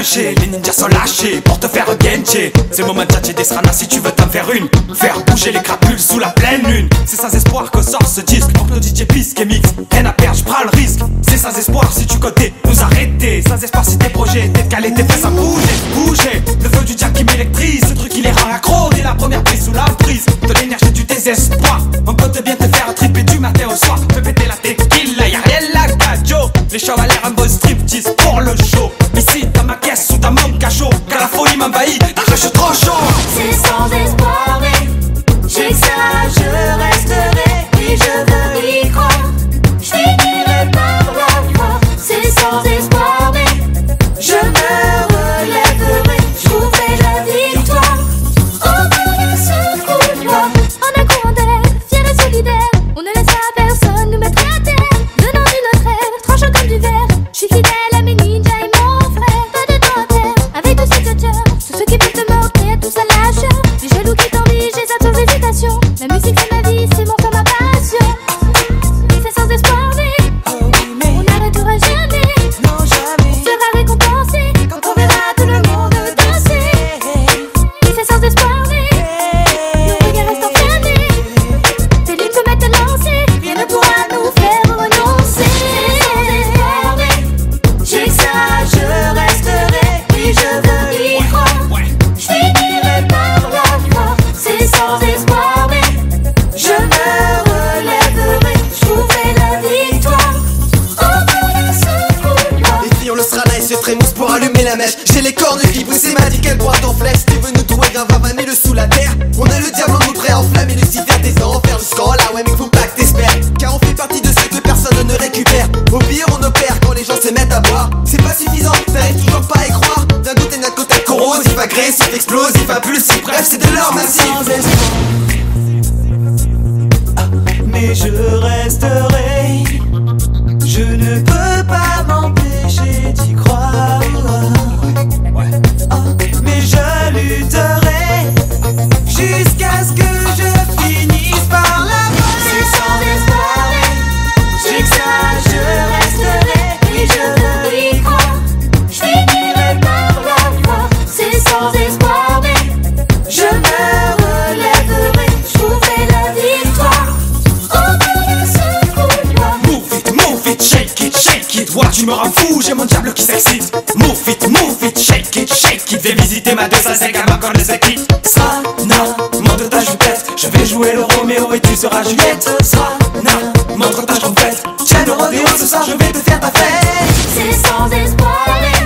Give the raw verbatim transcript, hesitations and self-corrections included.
trinché, les ninjas sont lâchés pour te faire genché. C'est le moment de tchatcher des sranas si tu veux t'en faire une. Faire bouger les crapules sous la pleine lune. C'est sans espoir que sort ce disque. Pour que le D J pisque et mix, rien à perdre, j'prends le risque. C'est sans espoir si tu côté nous arrêter. Sans espoir si tes projets, t'es calé, tes fesses à bouger, bouger. Le feu du jack qui m'électrise, ce truc il les rend accro. Dès la première prise sous la prise de l'énergie du désespoir. On peut te bien te faire triper du matin au soir. Fais péter la tequila, y'a rien là, gajo. Les shows à l'air un beau striptease pour le show. Ici dans ma caisse ou dans mon cachot, quand la folie m'envahit, je suis trop chaud. C'est sans espoir mais j'ai que ça, je resterai. Oui je veux y croire, je finirai par la voir. C'est sans espoir mais je me relèverai. Je trouverai la victoire au bout de ce couloir. En un courant d'air, fier et solidaire, on ne laissera personne nous mettre à terre. Venant d'une autre ère, tranchant comme du verre, je suis fidèle à mes ninjas et mon frère. Pas de temps à terre, avec tous ces tchatcheurs, tous ceux qui peuvent te moquer, tous à lâcheur. Les jaloux qui t'envient, j'ai ça sans hésitation. La musique c'est ma vie, c'est mon corps, ma passion. C'est sans espoir mais on n'arrêtera jamais. On sera récompensé quand on verra tout le monde danser. C'est sans espoir mais nos regards restent enflammés. Tes lignes se mettent à lancer, rien ne pourra nous faire renoncer. C'est sans espoir mais j'ai que ça, je resterai. Oui je veux y croire, je finirai par la voir. C'est sans espoir mais je me relèverai. Je trouverai la victoire au bout de ce couloir. Les filles ont le strana et se trémoussent pour allumer la mèche. J'ai les cornes qui poussent et m'a dit qu'elle pointe en flèche. Tu veux nous trouver grave à vanner le sous la terre. On a le diable en nous prêt à enflammer Lucifer des enfers jusqu'en là. Ouais mais faut pas que t'espères, car on fait partie de ceux que personne ne récupère. Au pire on opère quand les gens se mettent à boire. C'est pas suffisant, t'arrives toujours pas à y croire. D'un doute et d'un côté corrosif, agressif, explosif, impulsif. Bref c'est de l'or massif. Mais je resterai, je ne peux pas m'empêcher d'y croire. Oh, mais je lutterai jusqu'à ce que je finisse par la voir. C'est sans espoir mais j'ai que ça, je resterai. Oui je veux y croire, je finirai par la voir. C'est sans espoir mais je me relèverai. Je trouverai la victoire au bout de ce couloir. Move it, move it, shake it, shake it. Ouais, tu me rends fou, j'ai mon diable qui s'excite. Move it, move it, shake it, shake it. Vais visiter ma deux cent cinq à ma corne les équipes. Sana, monte ta jupette. Je vais jouer le Roméo et tu seras Juliette. Sana, montre ta trompette. Tiens le rodéo ce soir, je vais te faire ta fête. C'est sans espoir mais